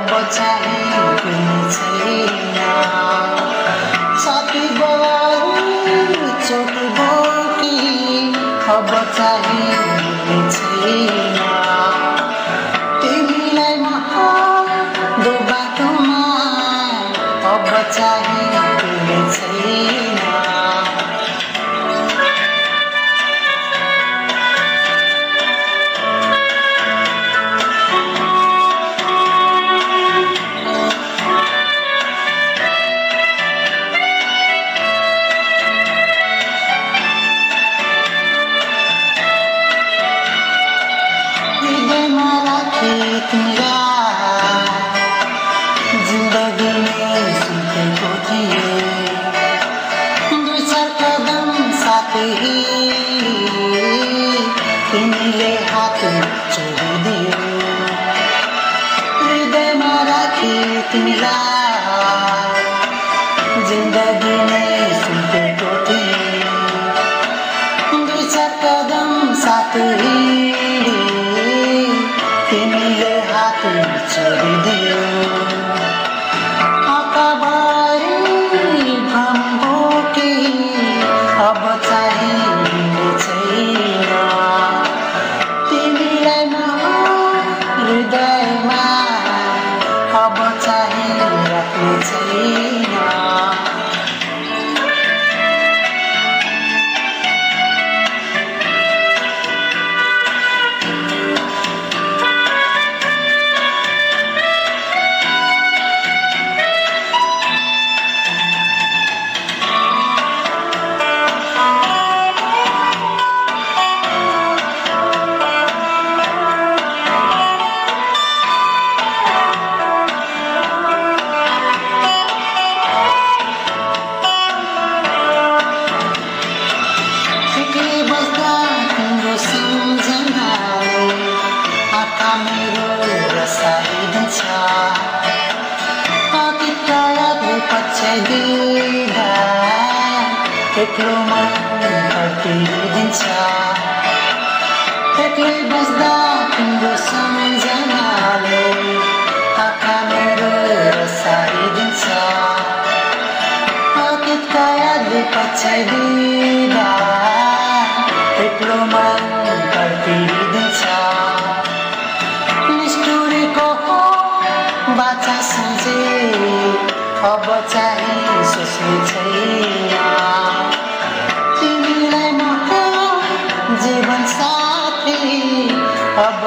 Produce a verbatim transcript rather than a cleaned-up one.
अब चाहिँ कुनै छैन साथी बरु चोट बोकी अब चाहिँ कुनै छैन तिमीलाई म दो बाटोमा अब चाहिँ कुनै छैन जिंदगी में सुतेको थिए दुई चार कदम साथै तिमीले हात छोडिदियो हृदयमा राखी तिमीलाई जिंदगी में सुतेको थिए दुई चार कदम साथै तिमीले हात छोडिदियो आँखाभरि भ्रम बोकी अब चाहिँ हिँड्ने छैन तिमीलाई म हृदयमा अब चाहिँ राख्ने छैन मेरो रसाइदिन्छ अतीतका यादले पछ्याइदिँदा एक्लो मन हटिदिन्छ एक्लै बस्दा तिम्रो सम्झनाले आँखा मेरो रसाइदिन्छ अतीतका यादले पछ्याइदिँदा एक्लो मन हटिदिन्छ बाचा सम्झे अब चाहिँ सोच्ने छैन तिमीलाई म जीवन साथी अब